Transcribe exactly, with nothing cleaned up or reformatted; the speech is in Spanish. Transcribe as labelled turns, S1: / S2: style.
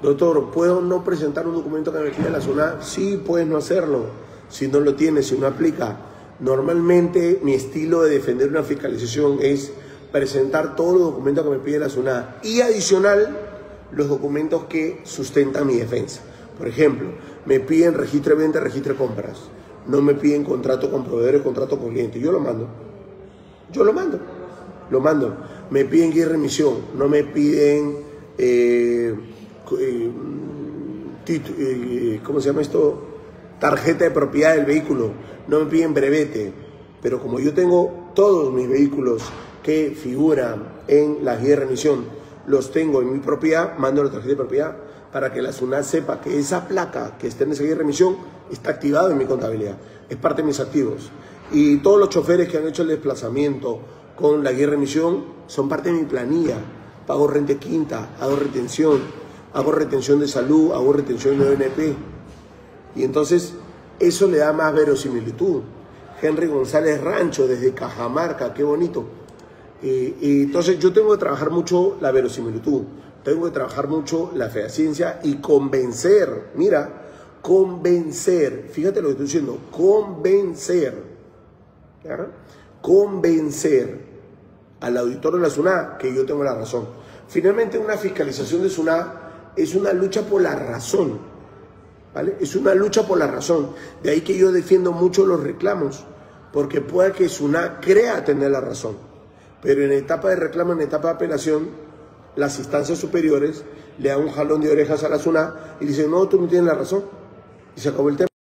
S1: Doctor, ¿puedo no presentar un documento que me pida la SUNAT? Sí, puedes no hacerlo, si no lo tienes, si no aplica. Normalmente mi estilo de defender una fiscalización es presentar todos los documentos que me pide la SUNAT y adicional los documentos que sustentan mi defensa. Por ejemplo, me piden registro de venta, registro de compras. No me piden contrato con proveedores, contrato con clientes. Yo lo mando. Yo lo mando. Lo mando. Me piden guía y remisión. No me piden... Eh, eh, eh, ¿Cómo se llama esto? Tarjeta de propiedad del vehículo. No me piden brevete. Pero como yo tengo todos mis vehículos que figuran en la guía de remisión, los tengo en mi propiedad, mando la tarjeta de propiedad para que la SUNAT sepa que esa placa que está en esa guía de remisión está activada en mi contabilidad, es parte de mis activos. Y todos los choferes que han hecho el desplazamiento con la guía de remisión son parte de mi planilla. Pago renta quinta, hago retención, hago retención de salud, hago retención de O N P. Y entonces eso le da más verosimilitud. Henry González Rancho desde Cajamarca, qué bonito. Y, y entonces yo tengo que trabajar mucho la verosimilitud, tengo que trabajar mucho la fehaciencia y convencer, mira, convencer, fíjate lo que estoy diciendo, convencer, ¿ya? Convencer al auditor de la SUNAT que yo tengo la razón. Finalmente una fiscalización de SUNAT es una lucha por la razón, ¿vale? Es una lucha por la razón, de ahí que yo defiendo mucho los reclamos, porque pueda que SUNAT crea tener la razón. Pero en etapa de reclamo, en etapa de apelación, las instancias superiores le dan un jalón de orejas a la SUNAT y dicen, no, tú no tienes la razón. Y se acabó el tema.